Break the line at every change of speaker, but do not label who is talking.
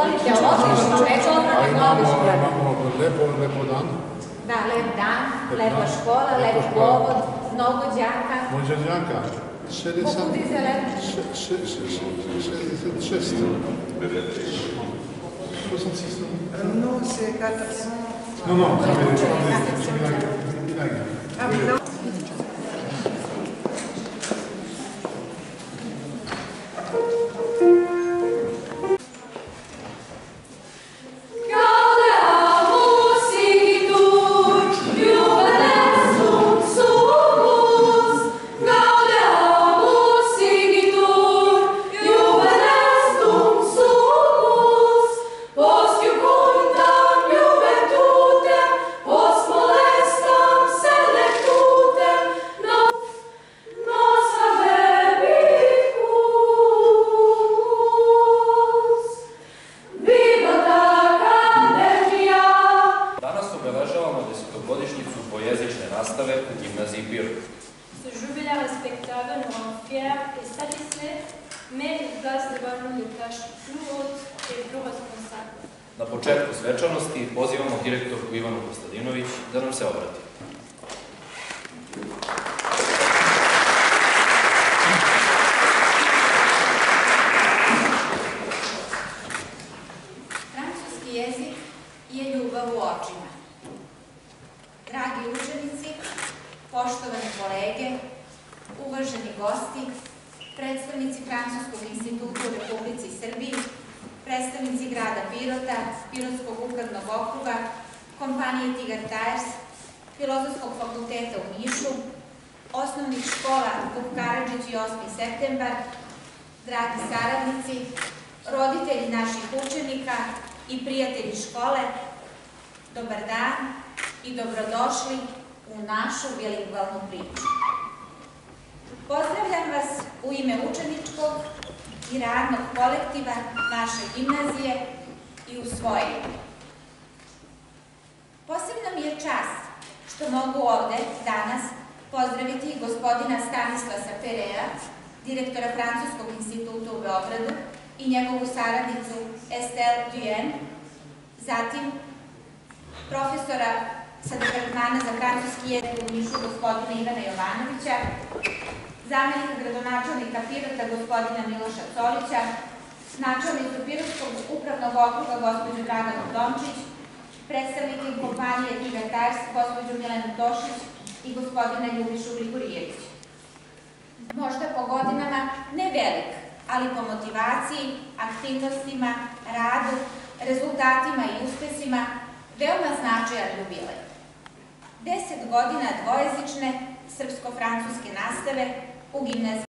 Izvolite, odlično, eto odlično.
Lepo dan.
Da, lep dan, lepa škola, lep povod, mnogo đaka.
Može đaka.
Koliko dizele?
66. Ko sam sistem?
No, c'est 400.
Non, ça veut dire
Ah oui, non.
Godišnjicu dvojezične nastave u gimnaziji Pirot.
Ce jubilaire respectable nous rend fiers et satisfaits, mais il place devant nous une tâche plus haute et plus responsable.
Na početku svečanosti pozivamo direktorku Ivanu Kostadinović da nam se obrati.
Francuski jezik je ljubav u očima. Dragi učenici, poštovani kolege, uvaženi gosti, predstavnici Francuskog instituta u Republici Srbiji, predstavnici grada Pirota, Pirotskog upravnog okruga, kompanije Tigar Tires, Filozofskog fakulteta u Nišu, osnovnih škola Vuk Karadžić i 8. septembar, dragi saradnici, roditelji naših učenika i prijatelji škole, dobar dan i dobrodošli u našu bilingvalnu priču. Pozdravljam vas u ime učeničkog i radnog kolektiva naše gimnazije i u svoje ime. Posebna mi je čast što mogu ovde danas pozdraviti gospodina Stanislasa Perea, direktora Francuskog instituta u Beogradu i njegovu saradnicu Estelle Duen, zatim profesora sa departmana za francuski jezik u Nišu gospodina Ivana Jovanovića, zamenika gradonačelnika Pirota gospodina Miloša Colića, načelnicu Pirotskog upravnog okruga gospođu Draganu Tomčić, predstavnike kompanije Tigar Tires gospođu Milenu Tošić i gospodina Ljubišu Gligorijević. Možda po godinama ne velik, ali po motivaciji, aktivnostima, radu, rezultatima i uspesima veoma značajan jubilej. 10 godina dvojezične srpsko-francuske nastave u gimnaziji